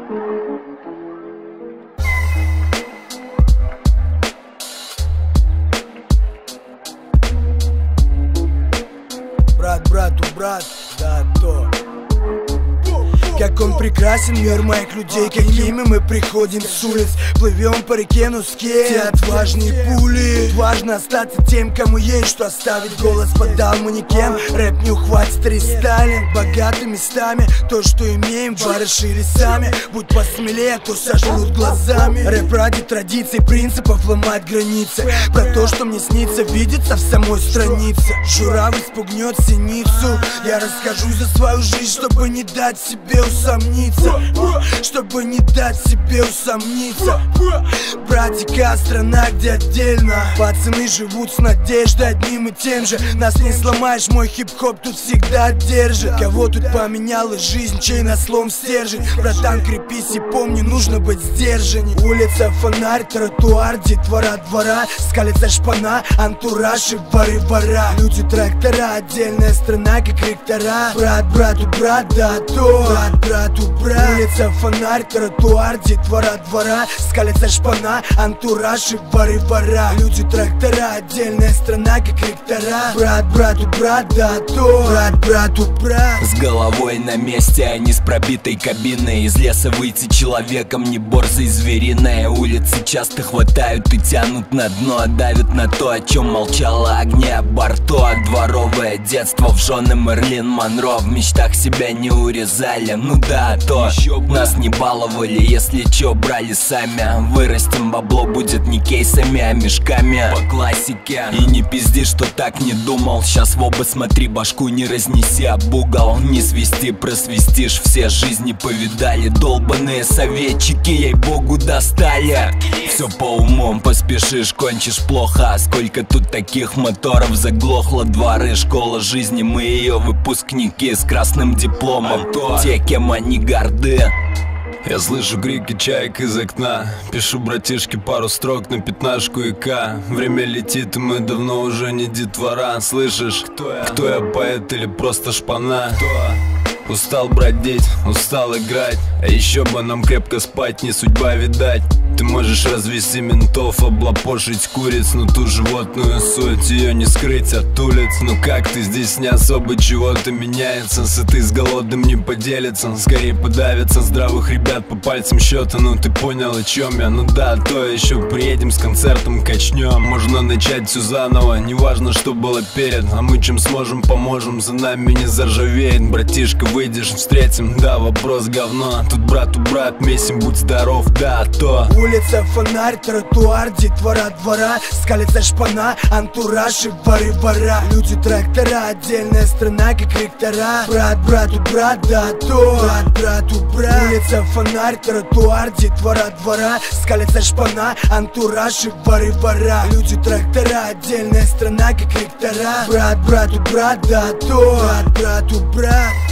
Брат брату брат, да то. Как он прекрасен, мир моих людей, какими мы приходим с улиц. Плывем по реке, но с кем? Все отважные пули. Тут важно остаться тем, кому есть что оставить. Голос подал мы никем, рэп не ухватит рестайлинг. Богаты местами, то, что имеем, барыши сами. Будь посмелее, то сожрут глазами. Рэп ради традиций, принципов ломать границы. Про то, что мне снится, видится в самой странице. Журавль спугнет синицу. Я расскажу за свою жизнь, чтобы не дать себе усомниться, чтобы не дать себе усомниться. Братика, страна, где отдельно пацаны живут с надеждой одним и тем же. Нас не сломаешь, мой хип-хоп тут всегда держит. Кого тут поменяла жизнь, чей на слом стержень? Братан, крепись и помни, нужно быть сдержанней. Улица, фонарь, тротуар, детвора двора, скалится шпана, антураж и воры-вора. Люди, трактора, отдельная страна, как ректора. Брат брату брат, да то. Брат брату брат. Улица, фонарь, тротуар, детвора двора, скалится шпана, антураж и воры-вора. Люди, трактора, отдельная страна, как ректора. Брат брату брат, да то. Брат брату брат. С головой на месте, а не с пробитой кабиной. Из леса выйти человеком не борзой звериной. Улицы часто хватают и тянут на дно, давят на то, о чем молчало огня борту. Дворовое детство в жены Мерлин Монро. В мечтах себя не урезали, ну да, то нас не баловали, если чё, брали сами. Вырастем, бабло будет не кейсами, а мешками. По классике. И не пизди, что так не думал. Сейчас в оба смотри, башку не разнеси об угол. Не свисти, просвистишь, все жизни повидали. Долбаные советчики, ей-богу, достали. Все по умом, поспешишь, кончишь плохо. А сколько тут таких моторов заглохло. Дворы, школа жизни, мы ее выпускники с красным дипломом. Те, кем они горды. Я слышу крики чаек из окна. Пишу братишке пару строк на пятнашку и К. Время летит, и мы давно уже не детвора. Слышишь, кто я, поэт или просто шпана? Устал бродить, устал играть, а еще бы нам крепко спать, не судьба видать. Ты можешь развести ментов, облапошить куриц, но ту животную суть ее не скрыть от улиц. Ну как ты, здесь не особо чего-то меняется. Сытый с голодным не поделится, скорее подавится. Здравых ребят по пальцам счета, ну ты понял, о чем я. Ну да, то еще приедем с концертом, качнем. Можно начать все заново, неважно, что было перед. А мы чем сможем, поможем, за нами не заржавеет. Братишка, выйдешь, встретим, да, вопрос говно. Тут брату брат, месим, будь здоров, да, то. Улица, фонарь, тротуар, детвора двора, скалится шпана, антураж и воры-вора. Люди, трактора, отдельная страна, как ректора. Брат брату брат, да то. Брат брату брат. Улица, фонарь, тротуар, детвора двора, скалится шпана, антураж и воры-вора. Люди, трактора, отдельная страна, как ректора. Брат брату брат, да то. Брат брату брат.